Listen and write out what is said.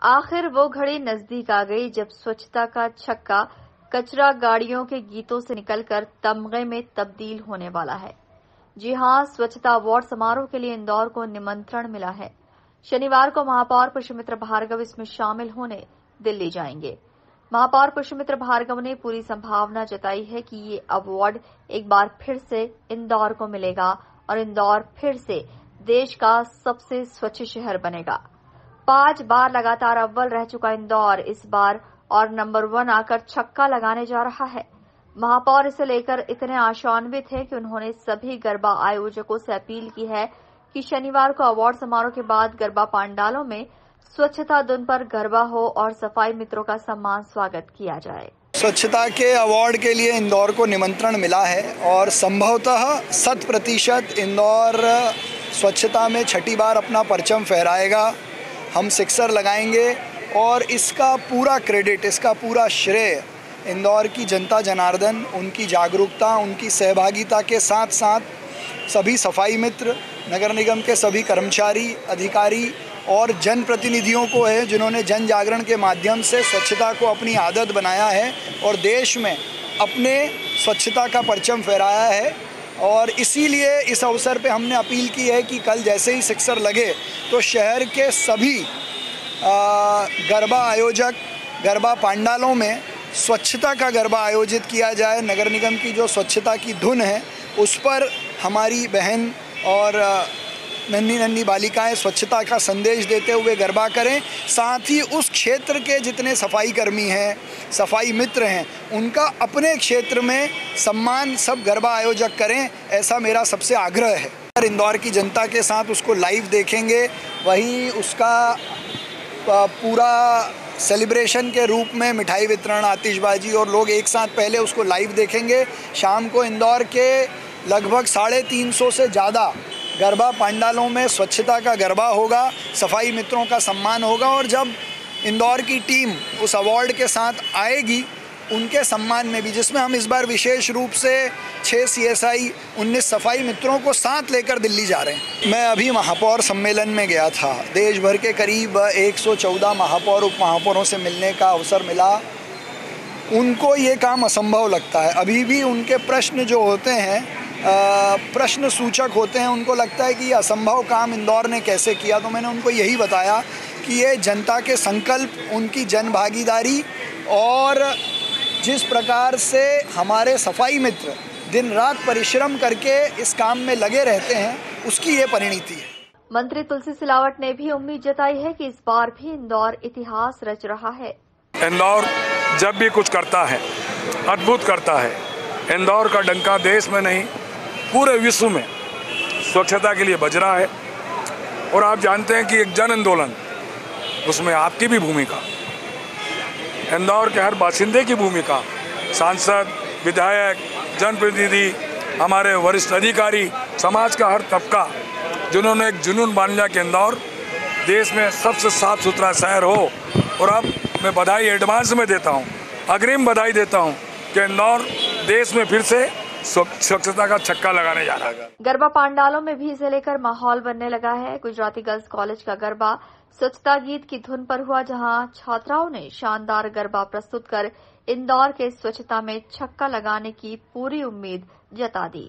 आखिर वो घड़ी नजदीक आ गई जब स्वच्छता का छक्का कचरा गाड़ियों के गीतों से निकलकर तमगे में तब्दील होने वाला है। जी हां, स्वच्छता अवार्ड समारोह के लिए इंदौर को निमंत्रण मिला है। शनिवार को महापौर पुष्यमित्र भार्गव इसमें शामिल होने दिल्ली जाएंगे। महापौर पुष्यमित्र भार्गव ने पूरी संभावना जताई है कि ये अवार्ड एक बार फिर से इंदौर को मिलेगा और इंदौर फिर से देश का सबसे स्वच्छ शहर बनेगा। 5 बार लगातार अव्वल रह चुका इंदौर इस बार और नंबर 1 आकर छक्का लगाने जा रहा है। महापौर इसे लेकर इतने आशान्वित हैं कि उन्होंने सभी गरबा आयोजकों से अपील की है कि शनिवार को अवार्ड समारोह के बाद गरबा पांडालों में स्वच्छता धुन पर गरबा हो और सफाई मित्रों का सम्मान स्वागत किया जाए। स्वच्छता के अवार्ड के लिए इंदौर को निमंत्रण मिला है और संभवतः 100% इंदौर स्वच्छता में छठी बार अपना परचम फहराएगा। हम सिक्सर लगाएंगे और इसका पूरा क्रेडिट, इसका पूरा श्रेय इंदौर की जनता जनार्दन, उनकी जागरूकता, उनकी सहभागिता के साथ साथ सभी सफाई मित्र, नगर निगम के सभी कर्मचारी, अधिकारी और जनप्रतिनिधियों को है, जिन्होंने जन जागरण के माध्यम से स्वच्छता को अपनी आदत बनाया है और देश में अपने स्वच्छता का परचम फहराया है। और इसीलिए इस अवसर पे हमने अपील की है कि कल जैसे ही सिक्सर लगे तो शहर के सभी गरबा आयोजक गरबा पांडालों में स्वच्छता का गरबा आयोजित किया जाए। नगर निगम की जो स्वच्छता की धुन है उस पर हमारी बहन और नन्ही नन्ही बालिकाएं स्वच्छता का संदेश देते हुए गरबा करें। साथ ही उस क्षेत्र के जितने सफाई कर्मी हैं, सफाई मित्र हैं, उनका अपने क्षेत्र में सम्मान सब गरबा आयोजक करें, ऐसा मेरा सबसे आग्रह है। इंदौर की जनता के साथ उसको लाइव देखेंगे, वहीं उसका पूरा सेलिब्रेशन के रूप में मिठाई वितरण, आतिशबाजी और लोग एक साथ पहले उसको लाइव देखेंगे। शाम को इंदौर के लगभग 350 से ज़्यादा गरबा पंडालों में स्वच्छता का गरबा होगा, सफाई मित्रों का सम्मान होगा और जब इंदौर की टीम उस अवार्ड के साथ आएगी उनके सम्मान में भी, जिसमें हम इस बार विशेष रूप से 6 CSI 19 सफाई मित्रों को साथ लेकर दिल्ली जा रहे हैं। मैं अभी महापौर सम्मेलन में गया था। देश भर के करीब 114 महापौर उप महापौरों से मिलने का अवसर मिला। उनको ये काम असंभव लगता है। अभी भी उनके प्रश्न जो होते हैं प्रश्न सूचक होते हैं। उनको लगता है कि ये असंभव काम इंदौर ने कैसे किया। तो मैंने उनको यही बताया कि ये जनता के संकल्प, उनकी जन भागीदारी और जिस प्रकार से हमारे सफाई मित्र दिन रात परिश्रम करके इस काम में लगे रहते हैं, उसकी ये परिणति है। मंत्री तुलसी सिलावट ने भी उम्मीद जताई है कि इस बार भी इंदौर इतिहास रच रहा है। इंदौर जब भी कुछ करता है, अद्भुत करता है। इंदौर का डंका देश में नहीं पूरे विश्व में स्वच्छता के लिए बज रहा है। और आप जानते हैं कि एक जन आंदोलन, उसमें आपकी भी भूमिका, इंदौर के हर बाशिंदे की भूमिका, सांसद, विधायक, जनप्रतिनिधि, हमारे वरिष्ठ अधिकारी, समाज का हर तबका, जिन्होंने एक जुनून बांध लिया कि इंदौर देश में सबसे साफ सुथरा शहर हो। और अब मैं बधाई एडवांस में देता हूँ, अग्रिम बधाई देता हूँ कि इंदौर देश में फिर से स्वच्छता का छक्का लगाने जा रहा है। गरबा पांडालों में भी इसे लेकर माहौल बनने लगा है। गुजराती गर्ल्स कॉलेज का गरबा स्वच्छता गीत की धुन पर हुआ, जहां छात्राओं ने शानदार गरबा प्रस्तुत कर इंदौर के स्वच्छता में छक्का लगाने की पूरी उम्मीद जता दी।